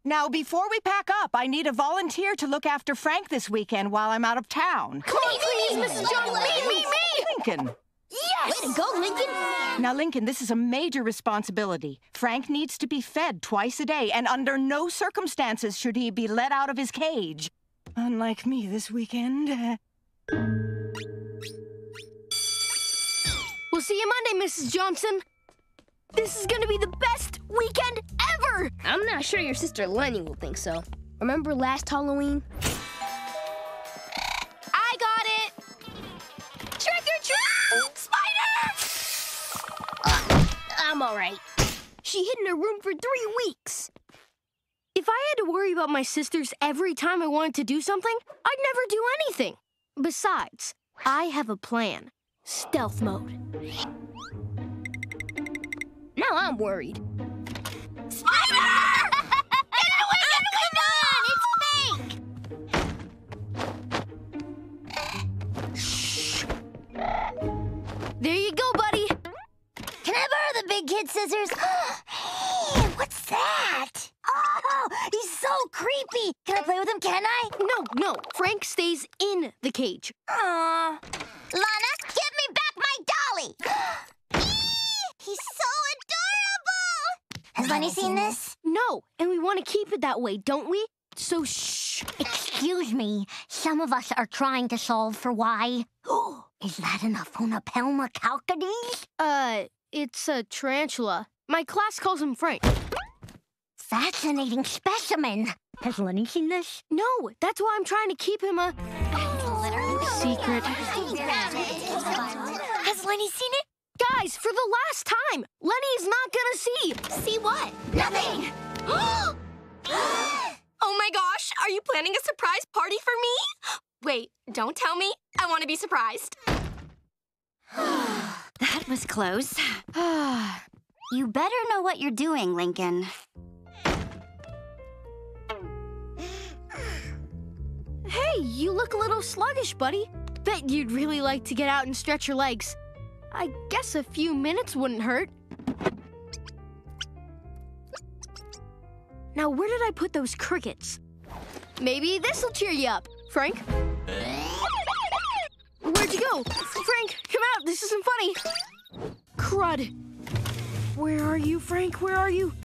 Now, before we pack up, I need a volunteer to look after Frank this weekend while I'm out of town. Come on, please, Mrs. Johnson. Me! Lincoln. Yes! Way to go, Lincoln! Now, Lincoln, this is a major responsibility. Frank needs to be fed twice a day, and under no circumstances should he be let out of his cage. Unlike me this weekend. We'll see you Monday, Mrs. Johnson. This is gonna be the best weekend ever! I'm not sure your sister Lenny will think so. Remember last Halloween? I got it! Trick or treat! Spider! I'm all right. She hid in her room for 3 weeks. If I had to worry about my sisters every time I wanted to do something, I'd never do anything. Besides, I have a plan. Stealth mode. Now I'm worried. Spider! Get away! It's fake! Shh. There you go, buddy. Can I borrow the big kid scissors? Hey, what's that? Oh, he's so creepy. Can I play with him, can I? No. Frank stays in the cage. Aw. Lana, give me back my dolly. He's so adorable. Has Lenny seen this? No, and we want to keep it that way, don't we? So shh. Excuse me. Some of us are trying to solve for why. Is that an Aphonopelma calcades? It's a tarantula. My class calls him Frank. Fascinating specimen. Has Lenny seen this? No, that's why I'm trying to keep him a secret. Has Lenny seen it? Guys, for the last time, Lenny's not gonna see. See what? Nothing. Oh my gosh, are you planning a surprise party for me? Wait, don't tell me. I want to be surprised. That was close. You better know what you're doing, Lincoln. Hey, you look a little sluggish, buddy. Bet you'd really like to get out and stretch your legs. I guess a few minutes wouldn't hurt. Now, where did I put those crickets? Maybe this'll cheer you up. Frank? Where'd you go? Frank, come out. This isn't funny. Crud. Where are you, Frank? Where are you?